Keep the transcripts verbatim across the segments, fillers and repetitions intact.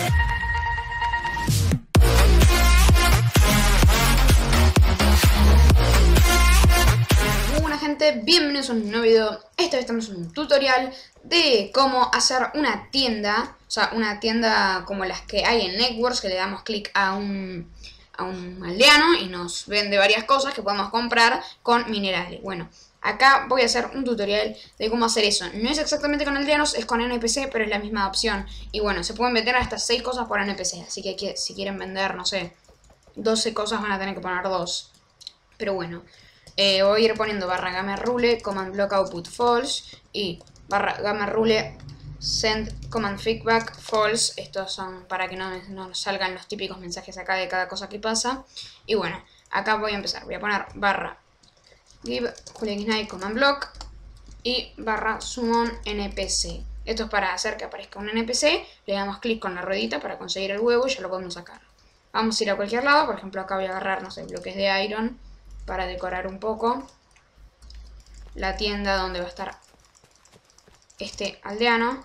Buena gente, bienvenidos a un nuevo video. Esta vez estamos en un tutorial de cómo hacer una tienda. O sea, una tienda como las que hay en Networks, que le damos clic a un, a un aldeano y nos vende varias cosas que podemos comprar con minerales. Bueno, acá voy a hacer un tutorial de cómo hacer eso. No es exactamente con aldeanos, es con N P C, pero es la misma opción. Y bueno, se pueden vender hasta seis cosas por N P C. Así que si quieren vender, no sé, doce cosas van a tener que poner dos. Pero bueno, eh, voy a ir poniendo barra game rule, command block output false y barra game rule send command feedback false. Estos son para que no, no salgan los típicos mensajes acá de cada cosa que pasa. Y bueno, acá voy a empezar. Voy a poner barra give juliaxnight command block y barra summon npc. Esto es para hacer que aparezca un N P C. Le damos clic con la ruedita para conseguir el huevo y ya lo podemos sacar. Vamos a ir a cualquier lado. Por ejemplo, acá voy a agarrar, no sé, bloques de iron para decorar un poco la tienda donde va a estar este aldeano.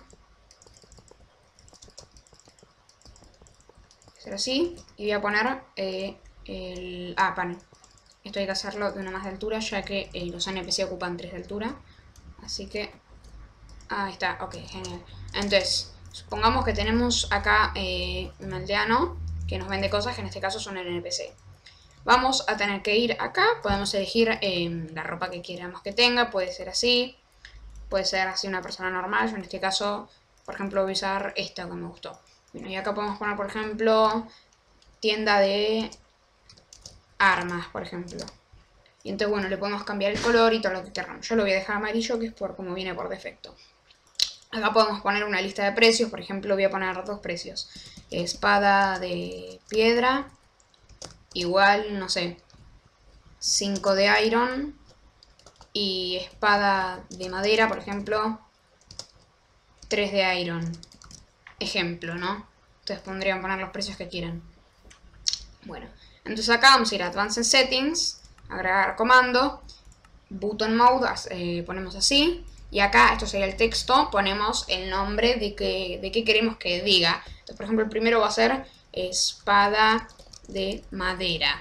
Hacer así. Y voy a poner eh, el... Ah, pan. Esto hay que hacerlo de una más de altura, ya que eh, los N P C ocupan tres de altura. Así que... Ahí está, ok, genial. Entonces, supongamos que tenemos acá eh, un aldeano que nos vende cosas, que en este caso son el N P C. Vamos a tener que ir acá, podemos elegir eh, la ropa que queramos que tenga, puede ser así, puede ser así una persona normal. Yo en este caso, por ejemplo, voy a usar esta que me gustó. Bueno, y acá podemos poner, por ejemplo, tienda de armas, por ejemplo. Y entonces, bueno, le podemos cambiar el color y todo lo que queramos. Yo lo voy a dejar amarillo, que es por como viene por defecto. Acá podemos poner una lista de precios, por ejemplo, voy a poner dos precios. Espada de piedra, igual, no sé, cinco de iron. Y espada de madera, por ejemplo, tres de iron. Ejemplo, ¿no? Entonces podrían poner los precios que quieran. Bueno, entonces acá vamos a ir a Advanced Settings, agregar comando, button mode, eh, ponemos así. Y acá, esto sería el texto, ponemos el nombre de que, de qué queremos que diga. Entonces, por ejemplo, el primero va a ser espada de madera.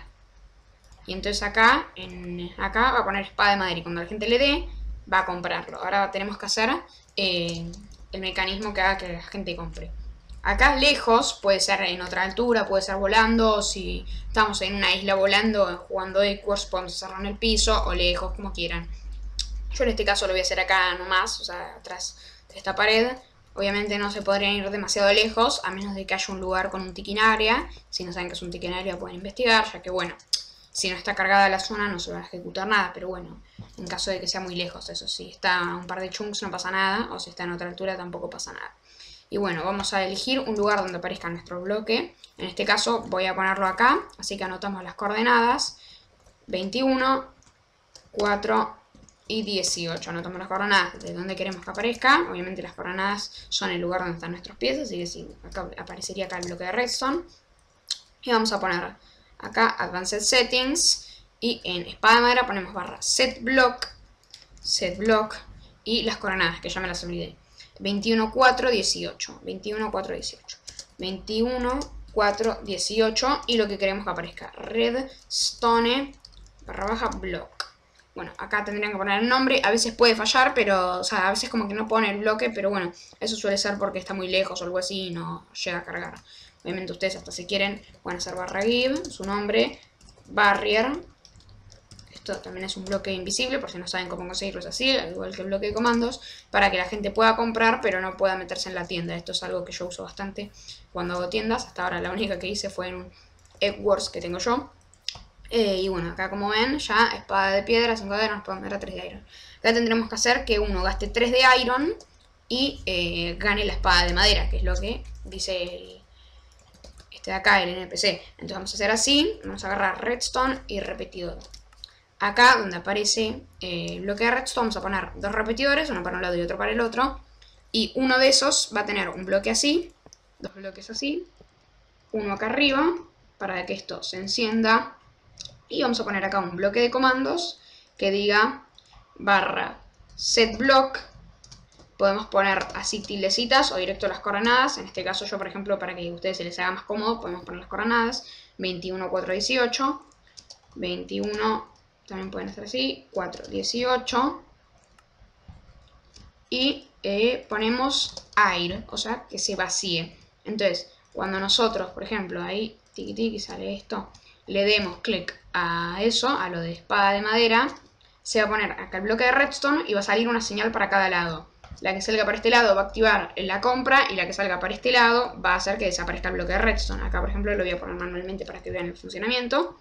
Y entonces acá, en, acá va a poner espada de madera. Y cuando la gente le dé, va a comprarlo. Ahora tenemos que hacer eh, el mecanismo que haga que la gente compre. Acá lejos, puede ser en otra altura, puede ser volando. Si estamos en una isla volando, jugando Equworks, podemos hacerlo en el piso o lejos, como quieran. Yo en este caso lo voy a hacer acá nomás, o sea, atrás de esta pared. Obviamente no se podrían ir demasiado lejos, a menos de que haya un lugar con un tick-in area. Si no saben que es un tick-in area, pueden investigar, ya que bueno, si no está cargada la zona no se va a ejecutar nada. Pero bueno, en caso de que sea muy lejos, eso sí, está a un par de chunks no pasa nada, o si está en otra altura tampoco pasa nada. Y bueno, vamos a elegir un lugar donde aparezca nuestro bloque. En este caso voy a ponerlo acá, así que anotamos las coordenadas. veintiuno, cuatro y dieciocho. Anotamos las coordenadas de donde queremos que aparezca. Obviamente las coordenadas son el lugar donde están nuestros pies, así que sí, acá aparecería acá el bloque de redstone. Y vamos a poner acá Advanced Settings. Y en espada de madera ponemos barra set block, set block y las coordenadas, que ya me las olvidé. veintiuno, cuatro, dieciocho. veintiuno, cuatro, dieciocho. veintiuno, cuatro, dieciocho. Y lo que queremos que aparezca, redstone barra baja block. Bueno, acá tendrían que poner el nombre. A veces puede fallar, pero, o sea, a veces como que no pone el bloque. Pero bueno, eso suele ser porque está muy lejos o algo así y no llega a cargar. Obviamente ustedes hasta si quieren pueden hacer barra give, su nombre, barrier. Esto también es un bloque invisible, por si no saben cómo conseguirlo, es así, al igual que el bloque de comandos, para que la gente pueda comprar, pero no pueda meterse en la tienda. Esto es algo que yo uso bastante cuando hago tiendas. Hasta ahora la única que hice fue en un Equworks que tengo yo. Eh, y bueno, acá como ven, ya espada de piedra, cinco de iron, espada de madera, tres de iron. Acá tendremos que hacer que uno gaste tres de iron y eh, gane la espada de madera, que es lo que dice el, este de acá, el N P C. Entonces vamos a hacer así, vamos a agarrar redstone y repetidor. Acá donde aparece eh, el bloque de redstone vamos a poner dos repetidores, uno para un lado y otro para el otro. Y uno de esos va a tener un bloque así, dos bloques así, uno acá arriba, para que esto se encienda. Y vamos a poner acá un bloque de comandos que diga barra set block podemos poner así tildecitas o directo las coordenadas. En este caso yo, por ejemplo, para que a ustedes se les haga más cómodo, podemos poner las coordenadas. veintiuno, cuatro, dieciocho. veintiuno, también pueden hacer así. cuatro, dieciocho. Y eh, ponemos air, o sea, que se vacíe. Entonces, cuando nosotros, por ejemplo, ahí, tiki tiki, sale esto, le demos clic a eso, a lo de espada de madera, se va a poner acá el bloque de redstone y va a salir una señal para cada lado. La que salga para este lado va a activar la compra y la que salga para este lado va a hacer que desaparezca el bloque de redstone. Acá, por ejemplo, lo voy a poner manualmente para que vean el funcionamiento.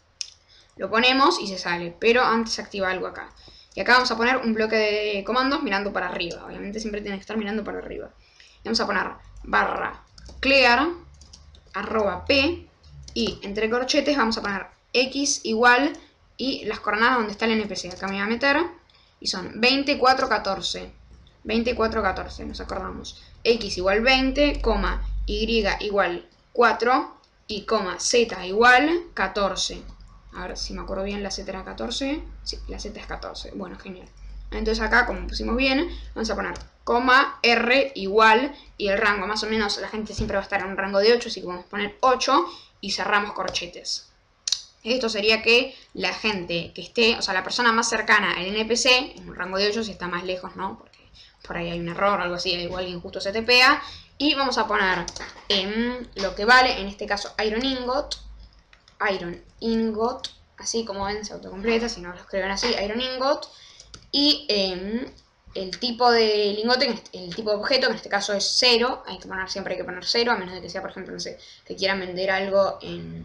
Lo ponemos y se sale, pero antes se activa algo acá. Y acá vamos a poner un bloque de comandos mirando para arriba. Obviamente siempre tiene que estar mirando para arriba. Y vamos a poner barra clear, arroba p, y entre corchetes vamos a poner x igual y las coordenadas donde está el N P C. Acá me voy a meter y son veinticuatro, catorce. veinticuatro, catorce, nos acordamos. X igual veinte, coma, y igual cuatro y coma z igual catorce. A ver si me acuerdo bien, la z era catorce. Sí, la z es catorce. Bueno, genial. Entonces acá, como pusimos bien, vamos a poner coma r igual, y el rango más o menos, la gente siempre va a estar en un rango de ocho, así que vamos a poner ocho y cerramos corchetes. Esto sería que la gente que esté, o sea, la persona más cercana al N P C, en un rango de ocho, si está más lejos, ¿no? Porque por ahí hay un error o algo así, igual alguien justo se tepea. Y vamos a poner en lo que vale, en este caso Iron Ingot, Iron Ingot, así como ven se autocompleta, si no lo escriben así, Iron Ingot, y eh, el tipo de lingote, el tipo de objeto, que en este caso es cero, hay que poner, siempre hay que poner cero, a menos de que sea, por ejemplo, no sé, que quieran vender algo en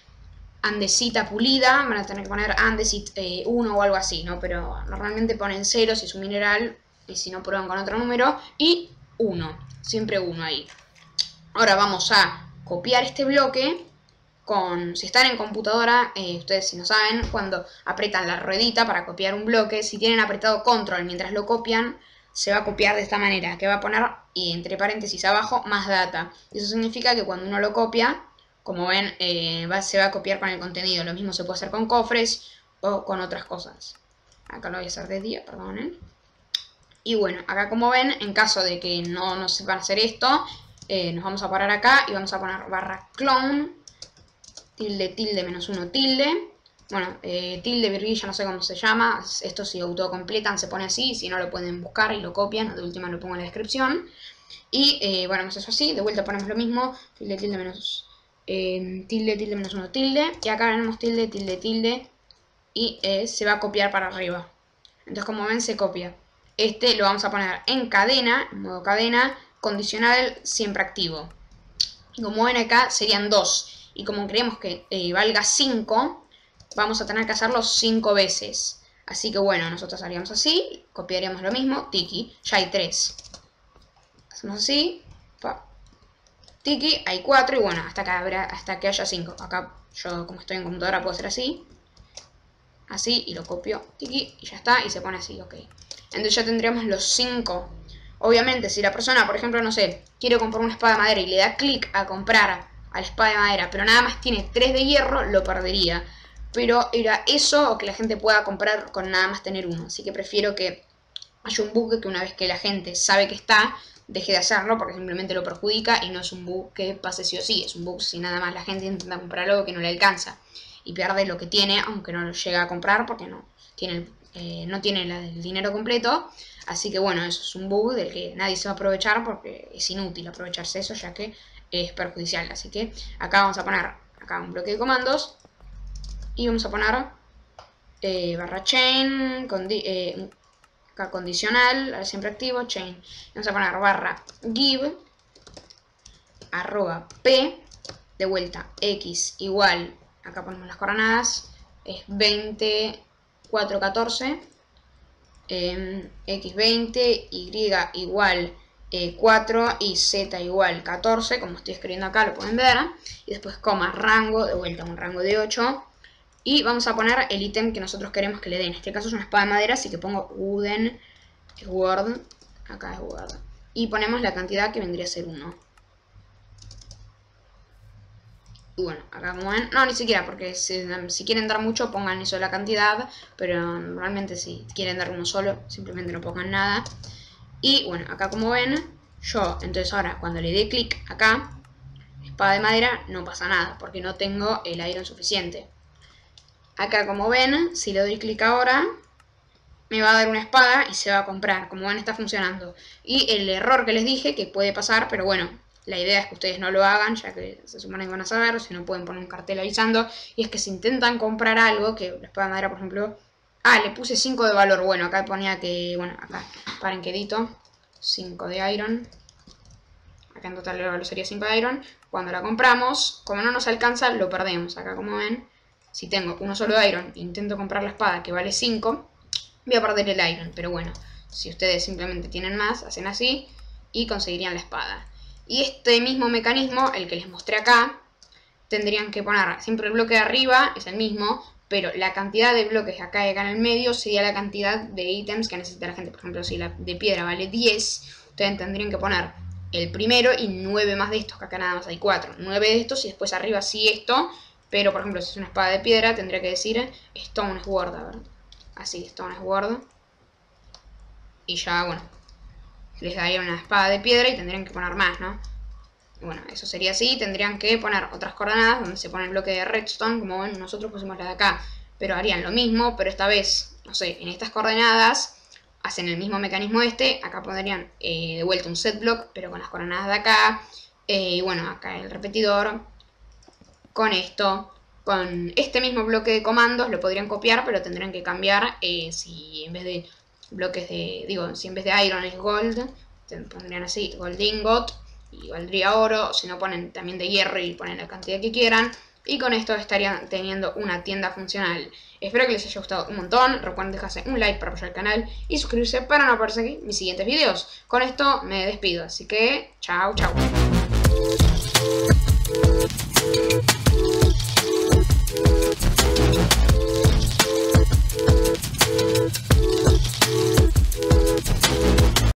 andesita pulida, van a tener que poner andesit eh, uno o algo así, ¿no? Pero normalmente ponen cero si es un mineral, y si no prueban con otro número, y uno, siempre uno ahí. Ahora vamos a copiar este bloque. Con, si están en computadora, eh, ustedes si no saben, cuando apretan la ruedita para copiar un bloque, si tienen apretado control mientras lo copian, se va a copiar de esta manera, que va a poner, y entre paréntesis abajo, más data. Y eso significa que cuando uno lo copia, como ven, eh, va, se va a copiar con el contenido. Lo mismo se puede hacer con cofres o con otras cosas. Acá lo voy a hacer de día, perdonen. Y bueno, acá como ven, en caso de que no, no sepan hacer esto, eh, nos vamos a parar acá y vamos a poner barra clone, tilde, tilde, menos uno, tilde. Bueno, eh, tilde, virguilla, no sé cómo se llama. Esto si autocompletan se pone así. Si no lo pueden buscar y lo copian. De última lo pongo en la descripción. Y eh, bueno, hacemos eso así. De vuelta ponemos lo mismo. Tilde, tilde, menos eh, tilde, tilde, menos uno, tilde. Y acá tenemos tilde, tilde, tilde. Y eh, se va a copiar para arriba. Entonces como ven se copia. Este lo vamos a poner en cadena, en modo cadena, condicional siempre activo. Y como ven acá serían dos. Y como queremos que eh, valga cinco, vamos a tener que hacerlo cinco veces. Así que bueno, nosotros haríamos así, copiaríamos lo mismo, tiki, ya hay tres. Hacemos así, pa, tiki, hay cuatro y bueno, hasta que, habrá, hasta que haya cinco. Acá yo como estoy en computadora puedo hacer así. Así y lo copio, tiki, y ya está, y se pone así, ok. Entonces ya tendríamos los cinco. Obviamente si la persona, por ejemplo, no sé, quiere comprar una espada de madera y le da clic a comprar a la espada de madera, pero nada más tiene tres de hierro, lo perdería. Pero era eso o que la gente pueda comprar con nada más tener uno. Así que prefiero que haya un bug que una vez que la gente sabe que está, deje de hacerlo porque simplemente lo perjudica y no es un bug que pase sí o sí. Es un bug si nada más la gente intenta comprar algo que no le alcanza y pierde lo que tiene, aunque no lo llega a comprar porque no tiene, eh, no tiene la, el dinero completo. Así que bueno, eso es un bug del que nadie se va a aprovechar porque es inútil aprovecharse eso, ya que es perjudicial. Así que acá vamos a poner acá un bloque de comandos y vamos a poner eh, barra chain, condi eh, acá condicional, siempre activo, chain. Vamos a poner barra give, arroba p, de vuelta x igual, acá ponemos las coordenadas, es veinticuatro, catorce, eh, x veinte, y igual eh, cuatro y z igual catorce, como estoy escribiendo acá, lo pueden ver. Y después coma, rango, de vuelta un rango de ocho. Y vamos a poner el ítem que nosotros queremos que le den. En este caso es una espada de madera, así que pongo wooden word, acá es word. Y ponemos la cantidad que vendría a ser uno. Y bueno, acá como ven, no, ni siquiera, porque si, si quieren dar mucho, pongan eso la cantidad, pero normalmente si quieren dar uno solo, simplemente no pongan nada. Y bueno, acá como ven, yo entonces ahora cuando le dé clic acá, espada de madera, no pasa nada, porque no tengo el iron suficiente. Acá como ven, si le doy clic ahora, me va a dar una espada y se va a comprar. Como ven, está funcionando. Y el error que les dije, que puede pasar, pero bueno, la idea es que ustedes no lo hagan, ya que se supone que van a saber, si no pueden poner un cartel avisando. Y es que si intentan comprar algo, que la espada de madera, por ejemplo... Ah, le puse cinco de valor. Bueno, acá ponía que... Bueno, acá, paren que edito. cinco de iron. Acá en total el valor sería cinco de iron. Cuando la compramos, como no nos alcanza, lo perdemos. Acá como ven, si tengo uno solo de iron e intento comprar la espada que vale cinco, voy a perder el iron. Pero bueno, si ustedes simplemente tienen más, hacen así y conseguirían la espada. Y este mismo mecanismo, el que les mostré acá, tendrían que poner siempre el bloque de arriba, es el mismo, pero la cantidad de bloques acá y acá en el medio sería la cantidad de ítems que necesita la gente. Por ejemplo, si la de piedra vale diez, ustedes tendrían que poner el primero y nueve más de estos, que acá nada más hay cuatro. nueve de estos y después arriba sí esto, pero por ejemplo si es una espada de piedra tendría que decir Stone Sword, a ver. Así, Stone Sword. Y ya, bueno, les daría una espada de piedra y tendrían que poner más, ¿no? Bueno, eso sería así. Tendrían que poner otras coordenadas donde se pone el bloque de redstone, como ven, nosotros pusimos la de acá. Pero harían lo mismo, pero esta vez, no sé, en estas coordenadas hacen el mismo mecanismo este. Acá pondrían eh, de vuelta un set block, pero con las coordenadas de acá. Eh, y bueno, acá el repetidor. Con esto, con este mismo bloque de comandos lo podrían copiar, pero tendrían que cambiar eh, si en vez de bloques de, digo, si en vez de iron es gold, pondrían así, gold ingot, y valdría oro. Si no, ponen también de hierro y ponen la cantidad que quieran. Y con esto estarían teniendo una tienda funcional. Espero que les haya gustado un montón. Recuerden dejarse un like para apoyar el canal y suscribirse para no perderse mis siguientes videos. Con esto me despido, así que chao, chao.